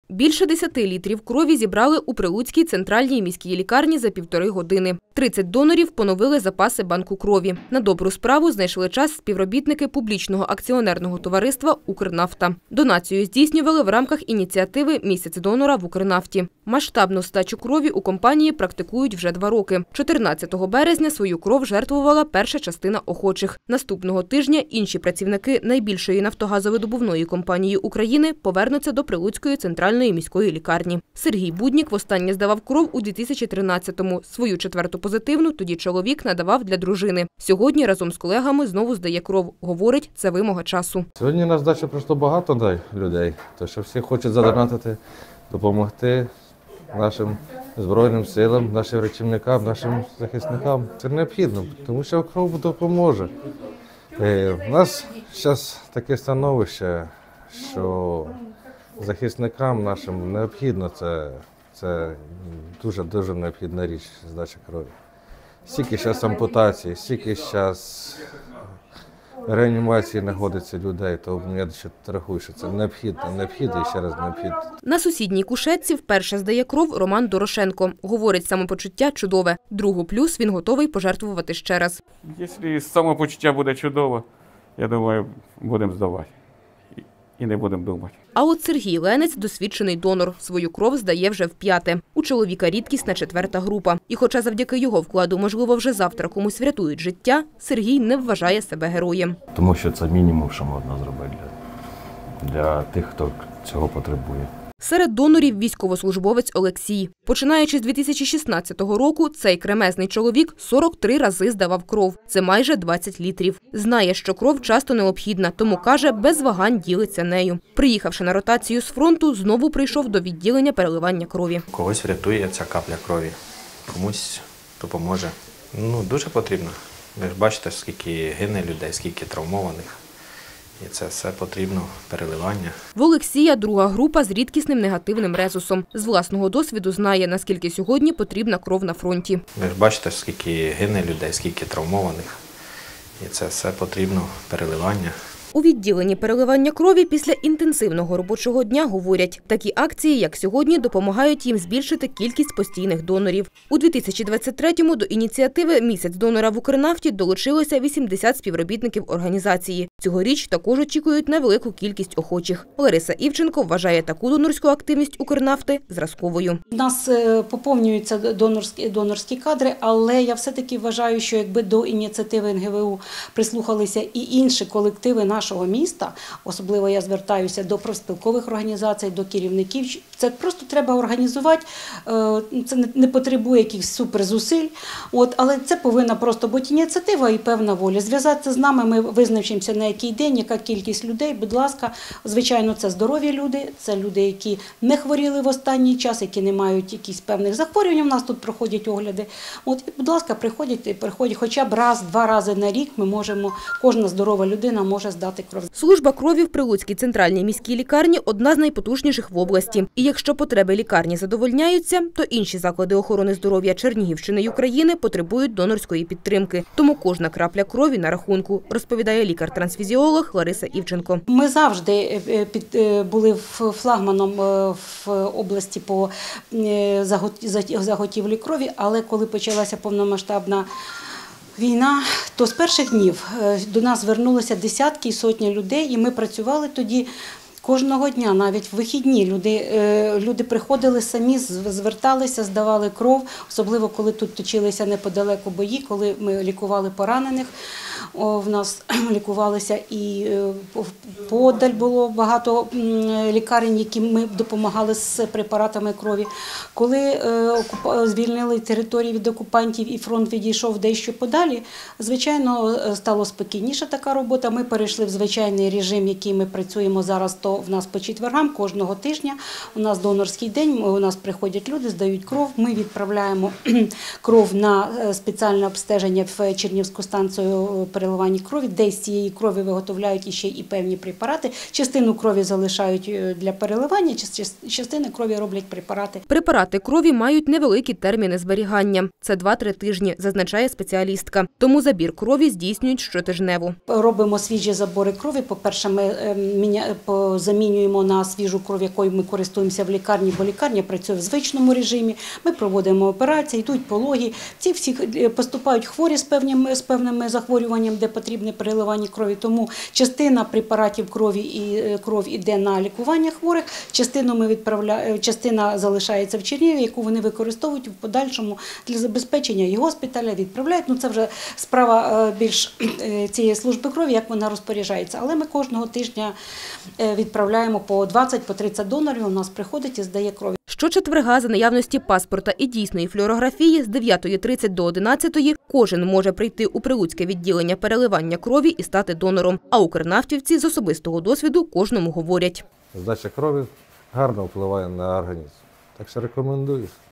Більше 10 літрів крові зібрали у Прилуцькій центральній міській лікарні за 1,5 години. 30 донорів поновили запаси банку крові. На добру справу знайшли час співробітники публічного акціонерного товариства «Укрнафта». Донацію здійснювали в рамках ініціативи «Місяць донора в Укрнафті». Масштабну здачу крові у компанії практикують вже 2 роки. 14 березня свою кров жертвувала перша частина охочих. Наступного тижня інші працівники найбільшої нафтогазовидобувної компанії України повернуться до Прилуцької центральної міської лікарні. Сергій Буднік востаннє здавав кров у 2013-му. Свою 4-ту позитивну тоді чоловік надавав для дружини. Сьогодні разом з колегами знову здає кров. Говорить, це вимога часу. Сьогодні на здачу просто багато людей, тому що всі хочуть задонатити, допомогти нашим Збройним силам, нашим рятівникам, нашим захисникам. Це необхідно, тому що кров допоможе. У нас зараз таке становище, що захисникам нашим необхідно, це дуже необхідна річ, здача крові. Стільки зараз ампутацій, стільки зараз реанімації знаходиться людей, то я ще рахую, що це необхідно і ще раз необхідно. На сусідній кушетці вперше здає кров Роман Дорошенко. Говорить, самопочуття чудове. Другу плюс він готовий пожертвувати ще раз. Якщо самопочуття буде чудове, я думаю, будемо здавати. І не будемо думати. А от Сергій Ленець – досвідчений донор. Свою кров здає вже в-5. У чоловіка рідкісна 4-та група. І хоча завдяки його вкладу, можливо, вже завтра комусь врятують життя, Сергій не вважає себе героєм. Тому що це мінімум, що можна зробити для тих, хто цього потребує. Серед донорів військовослужбовець Олексій. Починаючи з 2016 року, цей кремезний чоловік 43 рази здавав кров. Це майже 20 літрів. Знає, що кров часто необхідна, тому, каже, без вагань ділиться нею. Приїхавши на ротацію з фронту, знову прийшов до відділення переливання крові. Когось врятує ця капля крові, комусь допоможе. Дуже потрібно. Ви ж бачите, скільки гине людей, скільки травмованих. І це все потрібно, переливання. В Олексія друга група з рідкісним негативним резусом. З власного досвіду знає, наскільки сьогодні потрібна кров на фронті. Ви ж бачите, скільки гине людей, скільки травмованих. І це все потрібно, переливання. У відділенні переливання крові після інтенсивного робочого дня говорять, такі акції, як сьогодні, допомагають їм збільшити кількість постійних донорів. У 2023-му до ініціативи «Місяць донора в Укрнафті» долучилося 80 співробітників організації. Цьогоріч також очікують на велику кількість охочих. Лариса Івченко вважає таку донорську активність Укрнафти зразковою. У нас поповнюються донорські кадри, але я все-таки вважаю, що якби до ініціативи НГВУ прислухалися і інші колективи нашого міста, особливо я звертаюся до профспілкових організацій, до керівників, це просто треба організувати, це не потребує якихось суперзусиль, але це повинна просто бути ініціатива і певна воля. Зв'язатися з нами, ми визначимося на який день, яка кількість людей, будь ласка. Звичайно, це здорові люди, це люди, які не хворіли в останній час, які не мають якихось певних захворювань, у нас тут проходять огляди. І, будь ласка, приходять хоча б раз-два рази на рік, кожна здорова людина може здати кров. Служба крові в Прилуцькій центральній міській лікарні – одна з найпотужніших в області. І якщо потреби лікарні задовольняються, то інші заклади охорони здоров'я Чернігівщини й України потребують донорської підтримки. Тому кожна крапля крові на рахунку, розповідає лікар-трансфізіолог Лариса Івченко. Ми завжди були флагманом в області по заготівлі крові, але коли почалася повномасштабна війна, то з перших днів до нас звернулися десятки і сотні людей, і ми працювали тоді кожного дня, навіть в вихідні. Люди приходили самі, зверталися, здавали кров, особливо коли тут точилися неподалеку бої, коли ми лікували поранених. В нас лікувалися і подаль було багато лікарень, яким ми допомагали з препаратами крові. Коли звільнили території від окупантів і фронт відійшов дещо подалі, звичайно, стало спокійніше така робота. Ми перейшли в звичайний режим, який ми працюємо зараз, то в нас по четвергам кожного тижня. У нас донорський день, у нас приходять люди, здають кров, ми відправляємо кров на спеціальне обстеження в Чернігівську станцію переливанні крові, де з цієї крові виготовляють іще і певні препарати. Частину крові залишають для переливання, частину крові роблять препарати. Препарати крові мають невеликі терміни зберігання. Це 2-3 тижні, зазначає спеціалістка. Тому забір крові здійснюють щотижнево. Робимо свіжі забори крові. По-перше, ми замінюємо на свіжу кров, якою ми користуємося в лікарні, бо лікарня працює в звичному режимі. Ми проводимо операції, йдуть пологи. Ці всі поступають хворі з певними захворюваннями, де потрібне переливання крові. Тому частина препаратів крові і кров іде на лікування хворих, частина залишається в Чернігові, яку вони використовують в подальшому для забезпечення і госпіталя, відправляють. Це вже справа більш цієї служби крові, як вона розпоряджається. Але ми кожного тижня відправляємо по 20-30 донорів, у нас приходить і здає кров. Щочетверга за наявності паспорта і дійсної флюорографії з 9:30 до 11:00 кожен може прийти у Прилуцьке відділення переливання крові і стати донором. А укрнафтівці з особистого досвіду кожному говорять. Здача крові гарно впливає на організм. Так що рекомендую.